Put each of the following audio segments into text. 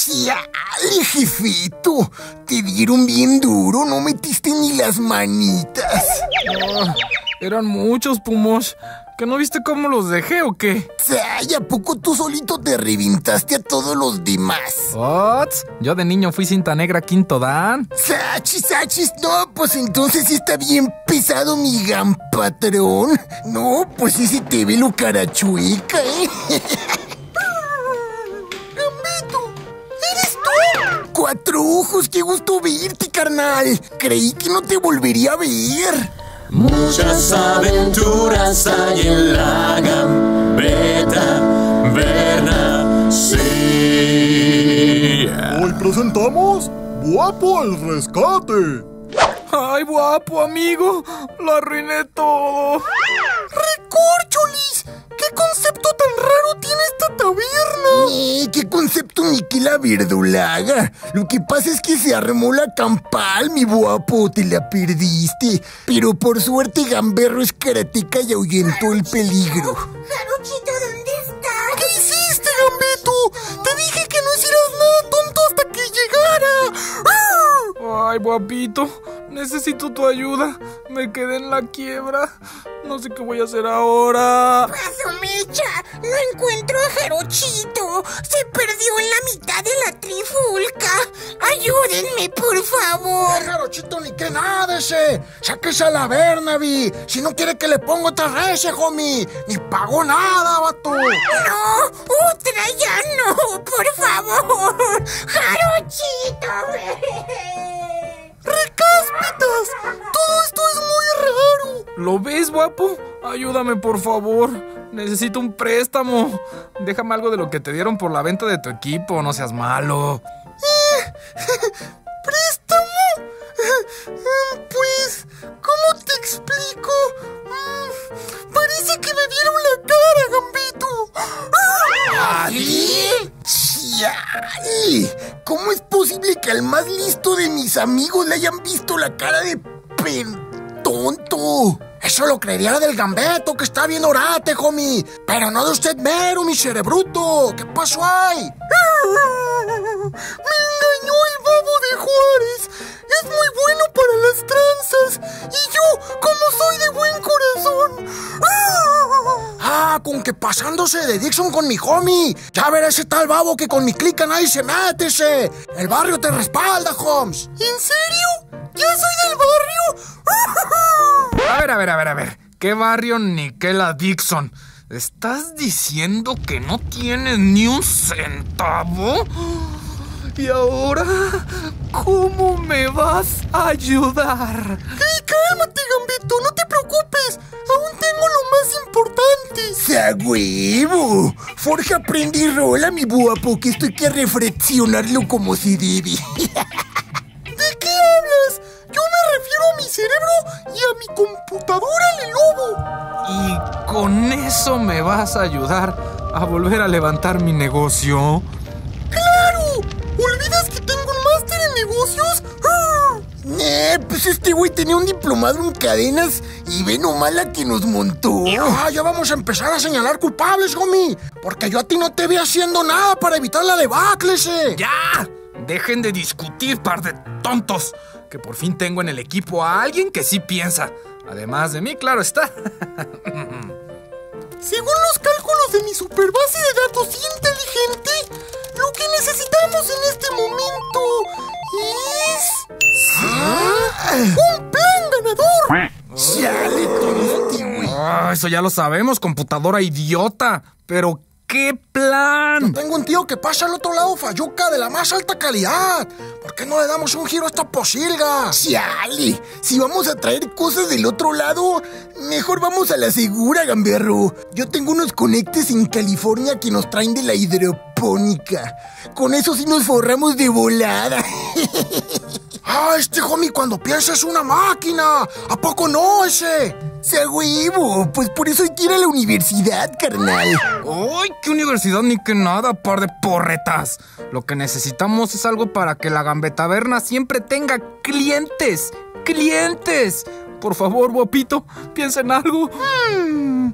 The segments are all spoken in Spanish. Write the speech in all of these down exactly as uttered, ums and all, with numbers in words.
¡Chale, jefito! Te dieron bien duro, no metiste ni las manitas. Oh, eran muchos, Pumosh. ¿Que no viste cómo los dejé o qué? Ay, ¿a poco tú solito te reventaste a todos los demás? ¿Ots? Yo de niño fui cinta negra quinto dan. ¡Sachis, sachis! No, pues entonces sí está bien pesado mi gan patrón. No, pues sí se te ve lo carachueca, ¿eh? ¡Gambito! ¿Eres tú? Cuatro ojos, qué gusto verte, carnal. Creí que no te volvería a ver. Muchas aventuras hay en la gambeta, Berna, sí. Hoy presentamos Guapo al Rescate. ¡Ay, guapo, amigo! Lo arruiné todo. ¡Recórcholis! ¿Qué concepto tan raro tiene esta taberna? Eh, ¿qué concepto ni que la verdolaga? Lo que pasa es que se armó la campal, mi guapo, te la perdiste. Pero por suerte Gamberro es karateca y ahuyentó el peligro. Jarochito, ¿dónde estás? ¿Qué hiciste, Gambeto? Te dije que no hicieras nada tonto hasta que llegara. Ay, guapito, necesito tu ayuda. Me quedé en la quiebra. No sé qué voy a hacer ahora. ¡Paso, Mecha! No encuentro a Jarochito. Se perdió en la mitad de la trifulca. Ayúdenme, por favor. No, Jarochito, ni que nada ese. Sáquese a la Bernaby. Si no quiere que le ponga otra vez, homie. Ni pagó nada, vato. No, otra ya no, por favor. Jarochito. ¡Recáspitas! Todo esto es muy raro. ¿Lo ves, guapo? Ayúdame, por favor. Necesito un préstamo. Déjame algo de lo que te dieron por la venta de tu equipo, no seas malo. Eh, ¿Préstamo? Pues, ¿cómo te explico? Parece que me vieron la cara, Gambito. ¿Qué? ¡Chale! ¿Cómo es posible que al más listo de mis amigos le hayan visto la cara de pen tonto? Eso lo creería del Gambeto, que está bien orate, homie. Pero no de usted mero, mi cerebruto. ¿Qué pasó ahí? Me engañó el bobo de Juárez. Es muy bueno para las tranzas. Y yo, como soy de buen corazón. Ah, con que pasándose de Dixon con mi homie. Ya verá ese tal babo que con mi clica nadie se mete, ese. El barrio te respalda, Holmes. ¿En serio? ¿Ya soy del barrio? A ver, a ver, a ver, a ver. ¿Qué barrio ni qué la Dixon? ¿Estás diciendo que no tienes ni un centavo? ¿Y ahora cómo me vas a ayudar? ¡Hey, cálmate, Gambeto! ¡No te preocupes! ¡Aún tengo lo más importante! ¡Sa huevo! Forja, aprende y rola, mi guapo, que esto hay que reflexionarlo como se debe. ¿De qué hablas? Yo me refiero a mi cerebro y a mi computadora Lelobo. ¿Y con eso me vas a ayudar a volver a levantar mi negocio? ¡Claro! ¿Olvidas que tengo un máster en negocios? ¡Ah! Eh, pues este güey tenía un diplomado en cadenas y ve nomás la que nos montó. Ah, ya vamos a empezar a señalar culpables, homie. Porque yo a ti no te vi haciendo nada para evitar la debacle, ese. ¡Ya! Dejen de discutir, par de tontos. Que por fin tengo en el equipo a alguien que sí piensa. Además de mí, claro está. Según los cálculos de mi superbase de datos inteligente, lo que necesitamos en este momento es... ¿Ah? ¡Un plan ganador! ¡Chale, tonto, güey! Ah, eso ya lo sabemos, computadora idiota. Pero ¿qué plan? Tengo un tío que pasa al otro lado Fayuca de la más alta calidad. ¿Por qué no le damos un giro a esta posilga? ¡Chale! Si vamos a traer cosas del otro lado, mejor vamos a la segura, Gamberro. Yo tengo unos conectes en California que nos traen de la hidropónica. Con eso sí nos forramos de volada. ¡Ah, este homie cuando piensa es una máquina! ¿A poco no, ese? ¡Se huevo! Pues por eso hay que ir a la universidad, carnal. ¡Ay, qué universidad ni qué nada, par de porretas! Lo que necesitamos es algo para que la Gambetaverna siempre tenga clientes. ¡Clientes! Por favor, guapito, piensa en algo. Hmm,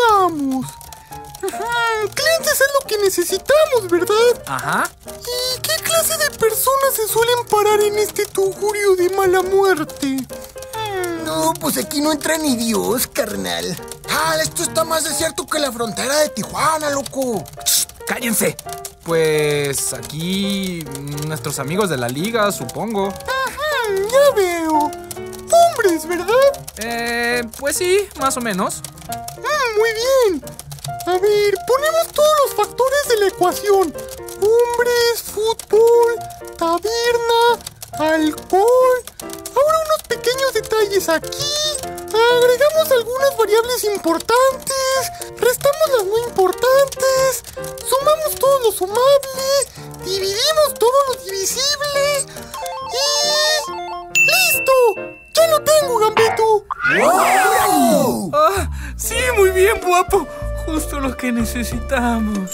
veamos. Hmm, clientes es lo que necesitamos, ¿verdad? Ajá. ¿Y qué clase de personas se suelen parar en este tugurio de mala muerte? No, pues aquí no entra ni Dios, carnal. Ah, esto está más desierto que la frontera de Tijuana, loco. Shh, ¡cállense! Pues aquí nuestros amigos de la liga, supongo. Ajá, ya veo. Hombres, ¿verdad? Eh, pues sí, más o menos. Mm, muy bien. A ver, ponemos todos los factores de la ecuación. Hombres, fútbol, taberna, alcohol. Ahora unos pequeños detalles aquí. Agregamos algunas variables importantes. Restamos las no importantes. Sumamos todo lo sumable. Dividimos todo lo divisible. Y... ¡listo! ¡Ya lo tengo, Gambeto! ¡Wow! Ah, sí, muy bien, guapo. Justo lo que necesitamos.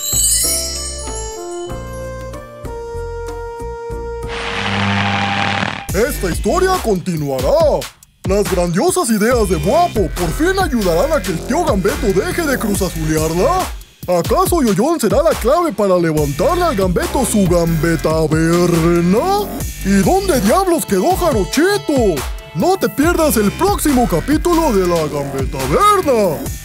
Esta historia continuará. Las grandiosas ideas de Guapo por fin ayudarán a que el tío Gambeto deje de cruzazulearla. ¿Acaso Yoyón será la clave para levantarle al Gambeto su gambetaverna? ¿Y dónde diablos quedó Jarochito? No te pierdas el próximo capítulo de la Gambetaverna.